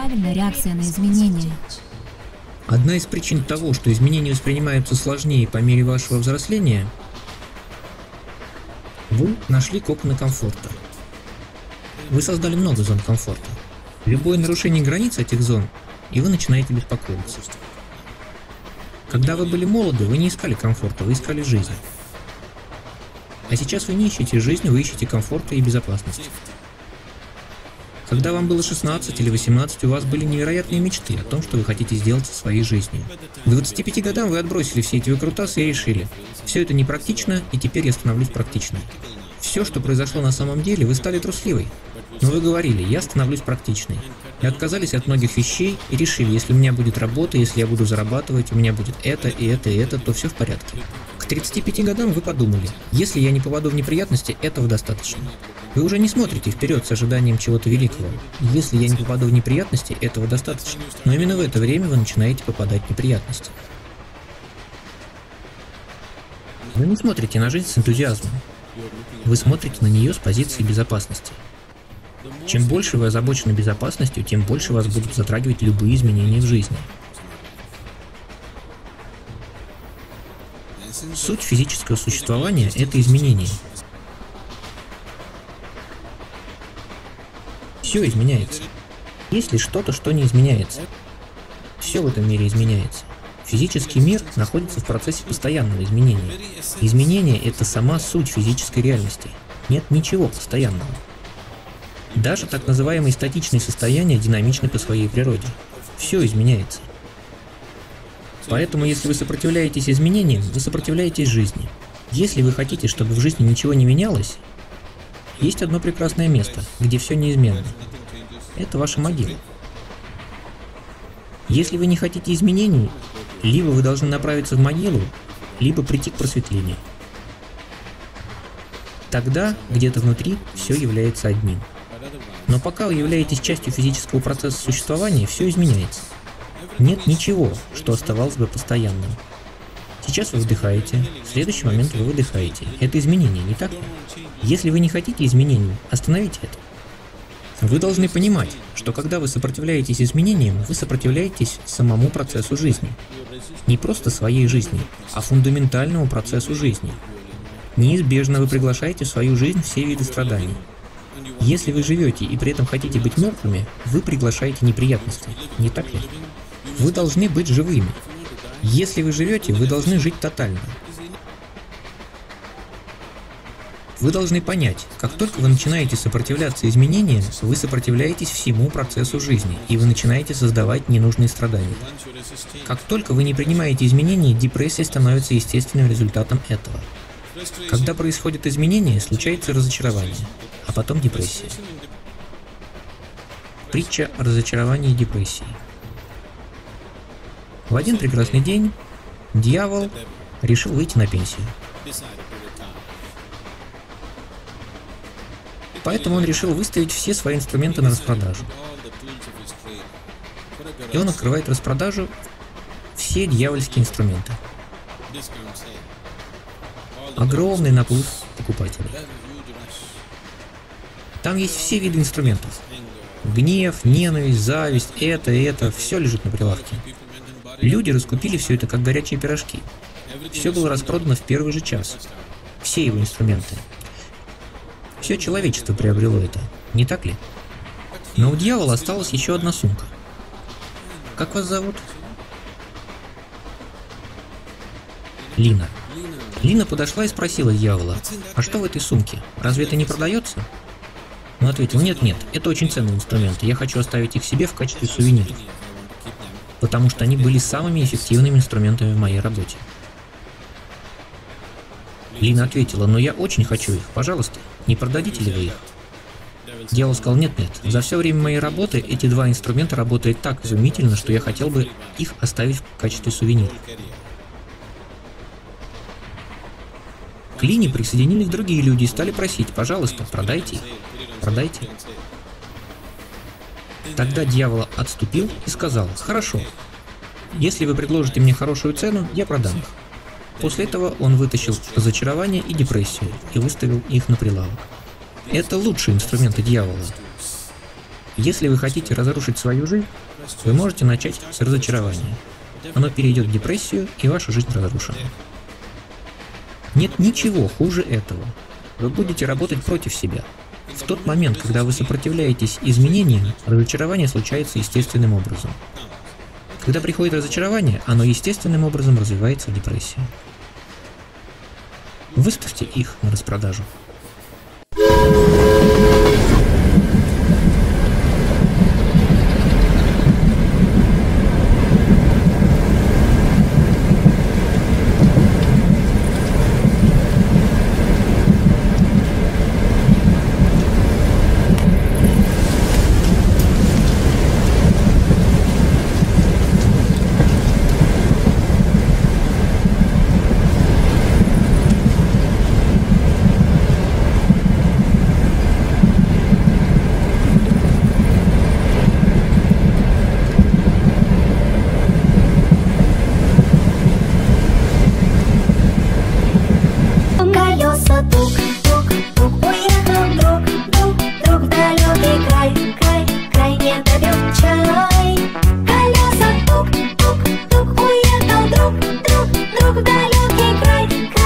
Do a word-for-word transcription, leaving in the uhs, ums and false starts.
неправильная реакция на изменения. Одна из причин того, что изменения воспринимаются сложнее по мере вашего взросления, вы нашли коконы комфорта. Вы создали много зон комфорта. Любое нарушение границ этих зон, и вы начинаете беспокоиться. Когда вы были молоды, вы не искали комфорта, вы искали жизнь. А сейчас вы не ищете жизнь, вы ищете комфорта и безопасности. Когда вам было шестнадцать или восемнадцать, у вас были невероятные мечты о том, что вы хотите сделать со своей жизнью. К двадцати пяти годам вы отбросили все эти выкрутасы и решили: все это непрактично, и теперь я становлюсь практичной. Все, что произошло на самом деле, вы стали трусливой. Но вы говорили: я становлюсь практичной. И отказались от многих вещей и решили: если у меня будет работа, если я буду зарабатывать, у меня будет это и это и это, то все в порядке. К тридцати пяти годам вы подумали: если я не попаду в неприятности, этого достаточно. Вы уже не смотрите вперед с ожиданием чего-то великого. Если я не попаду в неприятности, этого достаточно. Но именно в это время вы начинаете попадать в неприятности. Вы не смотрите на жизнь с энтузиазмом. Вы смотрите на нее с позиции безопасности. Чем больше вы озабочены безопасностью, тем больше вас будут затрагивать любые изменения в жизни. Суть физического существования – это изменение. Все изменяется. Есть ли что-то, что не изменяется? Все в этом мире изменяется. Физический мир находится в процессе постоянного изменения. Изменение – это сама суть физической реальности. Нет ничего постоянного. Даже так называемые статичные состояния динамичны по своей природе. Все изменяется. Поэтому, если вы сопротивляетесь изменениям, вы сопротивляетесь жизни. Если вы хотите, чтобы в жизни ничего не менялось, есть одно прекрасное место, где все неизменно. Это ваша могила. Если вы не хотите изменений, либо вы должны направиться в могилу, либо прийти к просветлению. Тогда, где-то внутри, все является одним. Но пока вы являетесь частью физического процесса существования, все изменяется. Нет ничего, что оставалось бы постоянным. Сейчас вы вдыхаете, в следующий момент вы выдыхаете. Это изменение, не так ли? Если вы не хотите изменений, остановите это. Вы должны понимать, что когда вы сопротивляетесь изменениям, вы сопротивляетесь самому процессу жизни. Не просто своей жизни, а фундаментальному процессу жизни. Неизбежно вы приглашаете в свою жизнь все виды страданий. Если вы живете и при этом хотите быть мертвыми, вы приглашаете неприятности, не так ли? Вы должны быть живыми. Если вы живете, вы должны жить тотально. Вы должны понять, как только вы начинаете сопротивляться изменениям, вы сопротивляетесь всему процессу жизни, и вы начинаете создавать ненужные страдания. Как только вы не принимаете изменения, депрессия становится естественным результатом этого. Когда происходят изменения, случается разочарование, а потом депрессия. Притча о разочаровании и депрессии. В один прекрасный день дьявол решил выйти на пенсию. Поэтому он решил выставить все свои инструменты на распродажу. И он открывает распродажу все дьявольские инструменты. Огромный наплыв покупателей. Там есть все виды инструментов. Гнев, ненависть, зависть, это и это, все лежит на прилавке. Люди раскупили все это как горячие пирожки. Все было распродано в первый же час. Все его инструменты. Все человечество приобрело это, не так ли? Но у дьявола осталась еще одна сумка. Как вас зовут? Лина. Лина подошла и спросила дьявола: а что в этой сумке? Разве это не продается? Он ответил: нет-нет, это очень ценные инструменты, я хочу оставить их себе в качестве сувениров. Потому что они были самыми эффективными инструментами в моей работе. Лина ответила: но я очень хочу их, пожалуйста, не продадите ли вы их? Дьявол сказал: нет-нет, за все время моей работы эти два инструмента работают так изумительно, что я хотел бы их оставить в качестве сувенира. К Лине присоединились другие люди и стали просить: пожалуйста, продайте их, продайте. Тогда дьявол отступил и сказал: хорошо, если вы предложите мне хорошую цену, я продам их. После этого он вытащил разочарование и депрессию и выставил их на прилавок. Это лучшие инструменты дьявола. Если вы хотите разрушить свою жизнь, вы можете начать с разочарования. Оно перейдет в депрессию, и ваша жизнь разрушена. Нет ничего хуже этого. Вы будете работать против себя. В тот момент, когда вы сопротивляетесь изменениям, разочарование случается естественным образом. Когда приходит разочарование, оно естественным образом развивается в депрессию. Выставьте их на распродажу. Друг в далекий край, край.